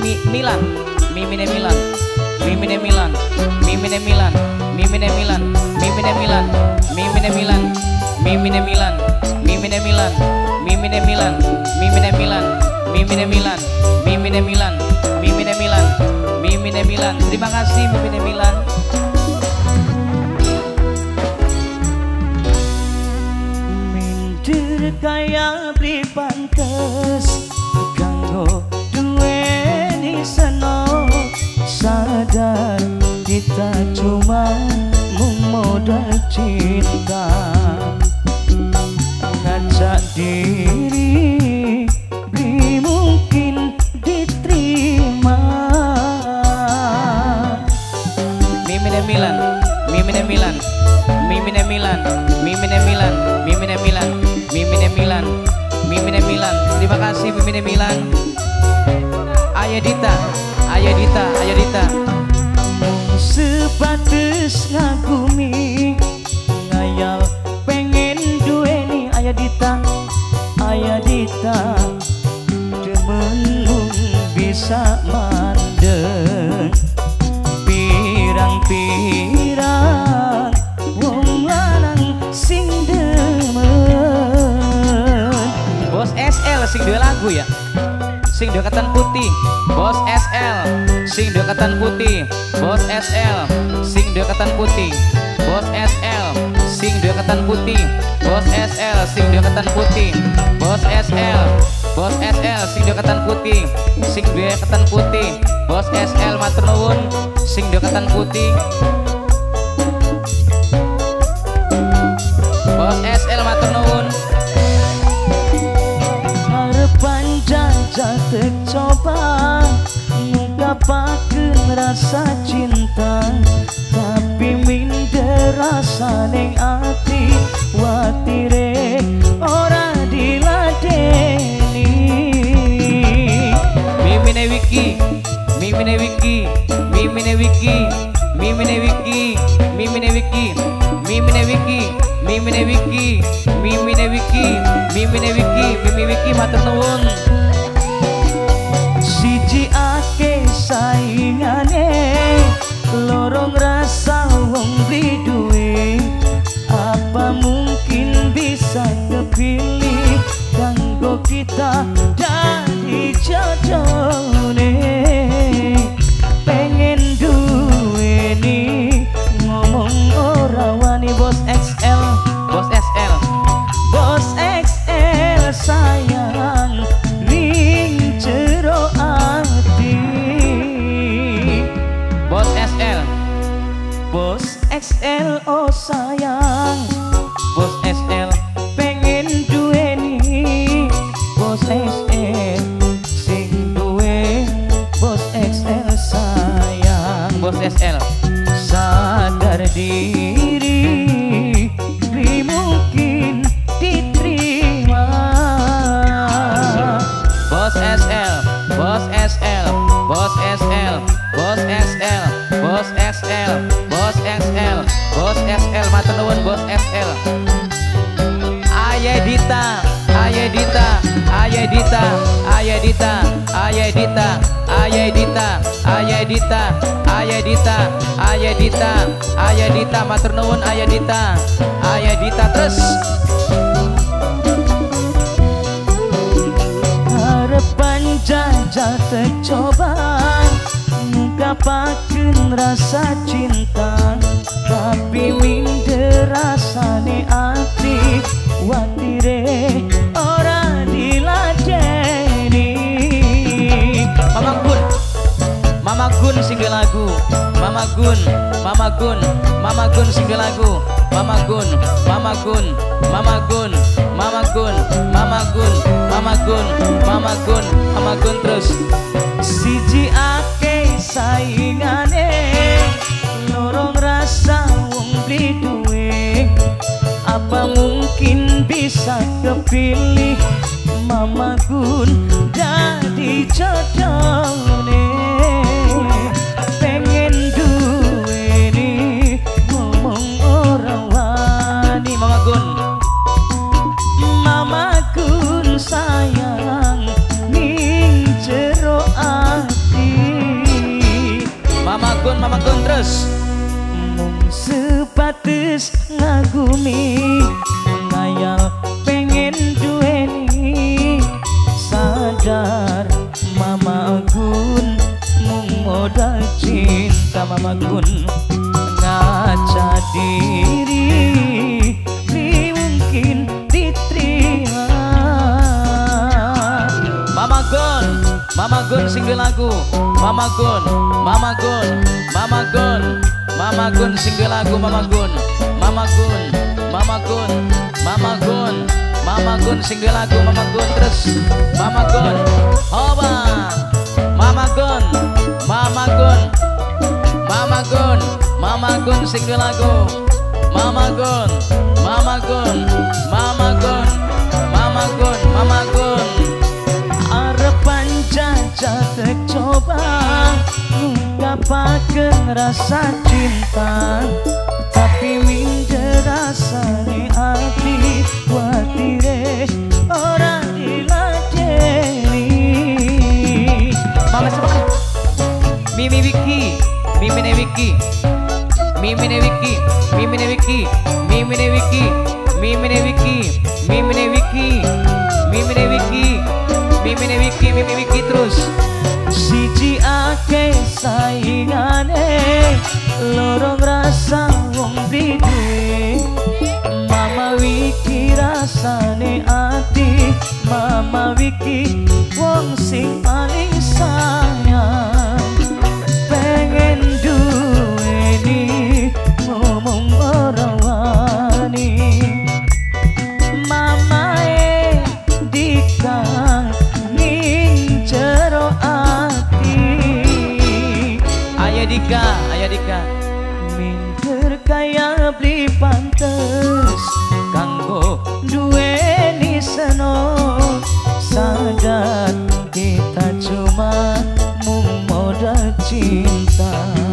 Milan, Mimine Milan, Mimine Milan, Mimine Milan, Mimine Milan, Mimine Milan, Mimine Milan, Mimine Milan, Mimine Milan, Mimine Milan, Mimine Milan, Mimine Milan, Mimine Milan, Mimine Milan, Mimine Milan. Terima kasih Mimine Milan. Minder kaya beli pantes kanggo duweni seno sadar kita cuma modal cinta ngajak diri di mungkin diterima. Mimine Milan, Mimine Milan, Mimine Milan, Mimine Milan, Mimine Milan, Mimine Milan, Mimine Milan. Terima kasih Mimine Milan. Ayadita, Ayadita, Ayadita. Sebatas ngagumi ngayal pengen duweni Ayadita, Ayadita. Demen bisa mandeng pirang-pirang wong lanang sing demen. Bos SL sing dua lagu ya, sing dua ketan putih. Bos SL sing dua ketan putih. Bos SL sing dua ketan putih. Bos SL sing dua ketan putih. Bos SL sing dua ketan putih. Bos SL, Bos SL sing dua ketan putih. Sing dua ketan putih. Bos SL matur nuwun sing dua ketan putih. Bos SL matur nuwun. Harapan jajal tercoba ngungkapakeun rasa cinta, tapi minder rasa ning ati watire ora diladeni. Mimine Wiki, Mimine Wiki, Mimine Wiki, Mimine Wiki, Mimine Wiki, Mimine Wiki, Mimine Wiki, Mimine Wiki, Mimine Wiki, Mimine Wiki matur nuwun. Siji ake saingane lorong rasa wong beli duwe, apa mungkin bisa kepilih kanggo kita dari jodohne. Pengen duweni ngomong ora wani. Bos XL, Bos XL, Bos XL sayang ning jero ati. Bos SL, Bos XL oh sayang. Bos SL pengen duweni. Bos SL sing duwe. Bos XL sayang. Bos SL sadar diri di mungkin diterima. Bos SL, Bos SL, Bos SL, Bos SL, Bos SL, Bos SL, Bos SL matur nuwun Bos SL. Ayadita, Ayadita, Ayadita, Ayadita, Ayadita, Ayadita, Ayadita, Ayadita, Ayadita, Ayadita matur nuwun Ayadita, Ayadita terus. Harapan jajal tercoba ngungkapakeun rasa cinta, tapi minder rasane ati watire ora diladeni. Mama Gun, Mama Gun sing lagu. Mama Gun, Mama Gun, Mama Gun sing lagu. Mama Gun, Mama Gun, Mama Gun, Mama Gun, Mama Gun, Mama Gun, Mama Gun, Mama Gun terus. Siji ake saingane lorong rasa wong beli duwe, apa mungkin bisa kepilih Mama Gun jadi jodohne. Pengen duweni ngomong orang wani. Mama Gun, Mama Gun sayang ning jero ati. terus. Mung sebates ngagumi, ngayal pengen duweni, sadar Mama Gun mung modal cinta. Mama Gun ngaca diri li mungkin diterima. Mama Gun sing duwe lagu. Mama Gun sing duwe lagu. Mama Gun sing duwe lagu. Mama Gun terus. Mama Gun, oba. Mama Gun sing duwe lagu. Mama Gun. Arepan jajah tek coba ngungkapakeun rasa cinta, tapi minder rasane ati kuatire ora diladeni. Mama semangat. Mimine Wiki. Terus. Siji akeh saingane, loro rasa wong duwe. Mama Wiki rasane ati, Mama Wiki wong sing paling sayang. Pengen duweni ngomong ora wani, mamae dikang ning jero ati. Ayah Dika. Minder kaya beli pantes kanggo duweni seno, sadar kita cuma mung modal cinta.